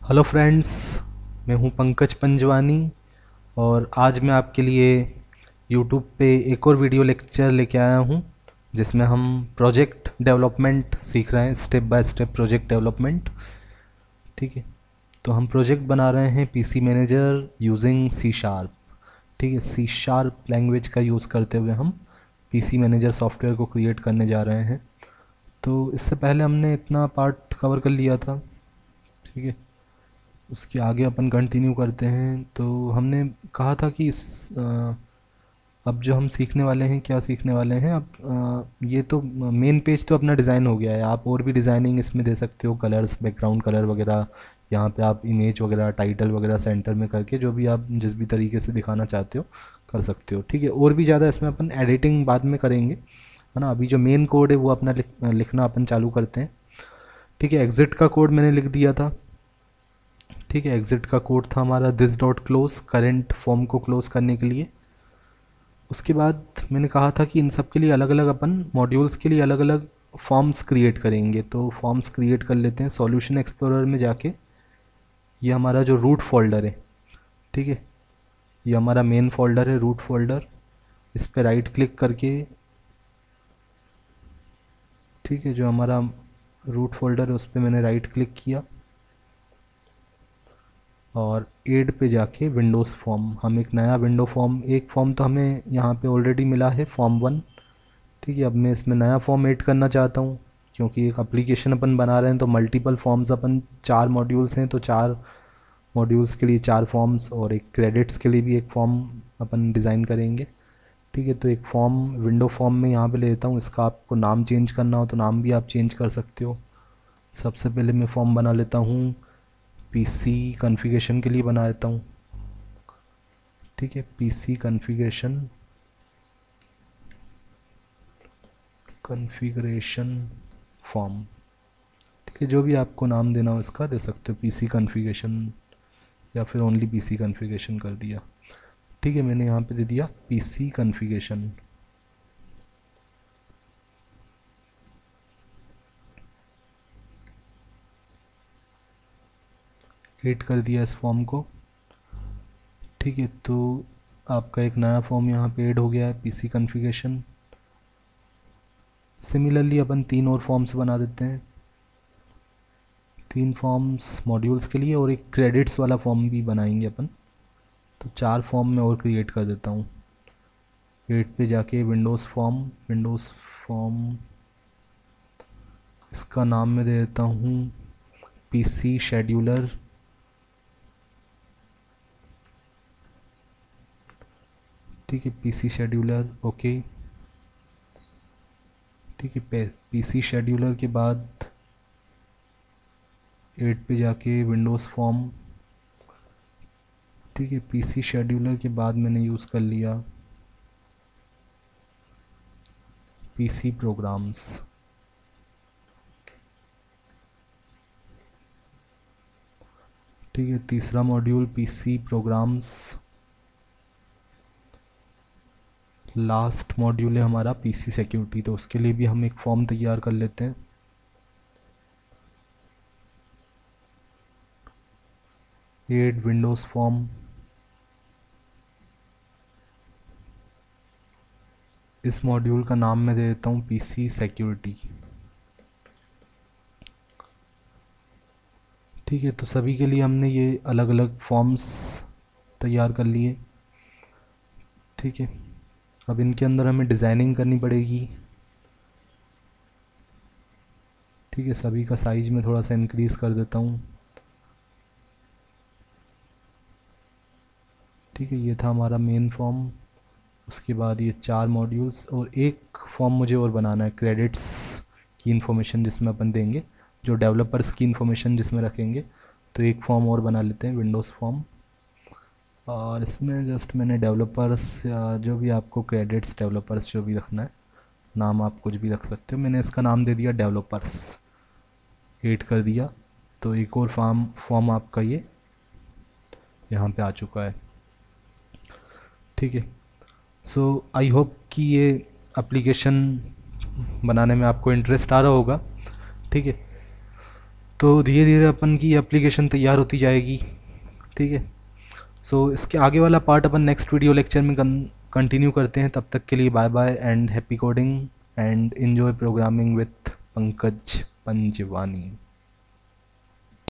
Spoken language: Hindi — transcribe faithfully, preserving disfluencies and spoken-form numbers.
हेलो फ्रेंड्स, मैं हूं पंकज पंजवानी और आज मैं आपके लिए यूट्यूब पे एक और वीडियो लेक्चर लेके आया हूं जिसमें हम प्रोजेक्ट डेवलपमेंट सीख रहे हैं। Step by step project development. ठीक है, तो हम प्रोजेक्ट बना रहे हैं PC manager using C sharp. ठीक है, सी शार्प लैंग्वेज का यूज़ करते हुए हम पीसी मैनेजर सॉफ्टवेयर को क्रिएट करने जा रहे हैं। तो इससे पहले हमने इतना पार्ट कवर कर लिया था। ठीक है, उसके आगे अपन कंटिन्यू करते हैं। तो हमने कहा था कि इस अ, अब जो हम सीखने वाले हैं, क्या सीखने वाले हैं अब, अ, ये तो मेन पेज तो अपना डिज़ाइन हो गया है। आप और भी डिज़ाइनिंग इसमें दे सकते हो, कलर्स, बैकग्राउंड कलर वगैरह। यहाँ पे आप इमेज वगैरह, टाइटल वगैरह सेंटर में करके जो भी आप जिस भी तरीके से दिखाना चाहते हो कर सकते हो। ठीक है, और भी ज़्यादा इसमें अपन एडिटिंग बाद में करेंगे, है ना। अभी जो मेन कोड है वो अपना लिख, लिखना अपन चालू करते हैं। ठीक है, एग्ज़िट का कोड मैंने लिख दिया था। ठीक है, एग्जिट का कोड था हमारा this dot close, current form को क्लोज करने के लिए। उसके बाद मैंने कहा था कि इन सब के लिए अलग अलग अपन मॉड्यूल्स के लिए अलग अलग फॉर्म्स क्रिएट करेंगे। तो फॉर्म्स क्रिएट कर लेते हैं सॉल्यूशन एक्सप्लोरर में जाके। ये हमारा जो रूट फोल्डर है, ठीक है, ये हमारा मेन फोल्डर है, रूट फोल्डर। इस पर राइट क्लिक करके, ठीक है, जो हमारा रूट फोल्डर है उस पर मैंने राइट क्लिक किया और एड पे जाके विंडोज़ फॉर्म, हम एक नया विंडो फॉर्म, एक फॉर्म तो हमें यहाँ पे ऑलरेडी मिला है, फॉर्म वन। ठीक है, अब मैं इसमें नया फॉर्म ऐड करना चाहता हूँ क्योंकि एक एप्लीकेशन अपन बना रहे हैं तो मल्टीपल फॉर्म्स, अपन चार मॉड्यूल्स हैं तो चार मॉड्यूल्स के लिए चार फॉर्म्स, और एक क्रेडिट्स के लिए भी एक फॉर्म अपन डिज़ाइन करेंगे। ठीक है, तो एक फॉर्म विंडो फॉर्म में यहाँ पे ले लेता हूँ। इसका आपको नाम चेंज करना हो तो नाम भी आप चेंज कर सकते हो। सबसे पहले मैं फॉर्म बना लेता हूँ, पीसी कॉन्फ़िगरेशन के लिए बना लेता हूँ। ठीक है, पीसी कॉन्फ़िगरेशन कॉन्फ़िगरेशन फॉर्म। ठीक है, जो भी आपको नाम देना हो इसका दे सकते हो, पीसी कॉन्फ़िगरेशन या फिर ओनली पीसी कॉन्फ़िगरेशन कर दिया। ठीक है, मैंने यहाँ पे दे दिया पीसी कॉन्फ़िगरेशन। ऐड कर दिया इस फॉर्म को। ठीक है, तो आपका एक नया फॉर्म यहाँ पे ऐड हो गया है, पीसी कॉन्फ़िगरेशन। सिमिलरली अपन तीन और फॉर्म्स बना देते हैं, तीन फॉर्म्स मॉड्यूल्स के लिए, और एक क्रेडिट्स वाला फॉर्म भी बनाएंगे अपन। तो चार फॉर्म में और क्रिएट कर देता हूँ। एड पे जाके विंडोज़ फॉर्म, विंडोज़ फॉर्म, इसका नाम मैं दे देता हूँ पीसी शेड्यूलर। ठीक है, पीसी शेड्यूलर, ओके। ठीक है, पीसी शेड्यूलर के बाद एड पे जाके विंडोज़ फॉर्म। ठीक है, पीसी शेड्यूलर के बाद मैंने यूज़ कर लिया पीसी प्रोग्राम्स। ठीक है, तीसरा module PC programs. Last module है हमारा पीसी सिक्योरिटी, तो उसके लिए भी हम एक फॉर्म तैयार कर लेते हैं। एड विंडोज़ फॉर्म, इस मॉड्यूल का नाम मैं दे देता हूँ पीसी सिक्योरिटी। ठीक है, तो सभी के लिए हमने ये अलग अलग फॉर्म्स तैयार कर लिए। ठीक है, अब इनके अंदर हमें डिज़ाइनिंग करनी पड़ेगी। ठीक है, सभी का साइज़ में थोड़ा सा इंक्रीज़ कर देता हूँ। ठीक है, ये था हमारा मेन फॉर्म। उसके बाद ये चार मॉड्यूल्स और एक फॉर्म मुझे और बनाना है, क्रेडिट्स की इन्फॉर्मेशन जिसमें अपन देंगे, जो डेवलपर्स की इन्फॉर्मेशन जिसमें रखेंगे। तो एक फॉर्म और बना लेते हैं, विंडोज़ फॉर्म, और इसमें जस्ट मैंने डेवलपर्स या जो भी आपको क्रेडिट्स डेवलपर्स जो भी रखना है, नाम आप कुछ भी रख सकते हो। मैंने इसका नाम दे दिया डेवलपर्स, ऐड कर दिया। तो एक और फॉर्म फॉर्म आपका ये यहाँ पे आ चुका है। ठीक है, सो आई होप कि ये एप्लीकेशन बनाने में आपको इंटरेस्ट आ रहा होगा। ठीक है, तो धीरे धीरे अपन की एप्लीकेशन तैयार होती जाएगी, ठीक है। सो इसके आगे वाला पार्ट अपन नेक्स्ट वीडियो लेक्चर में कंटिन्यू करते हैं। तब तक के लिए bye bye and happy coding and enjoy programming with Pankaj Panjwani.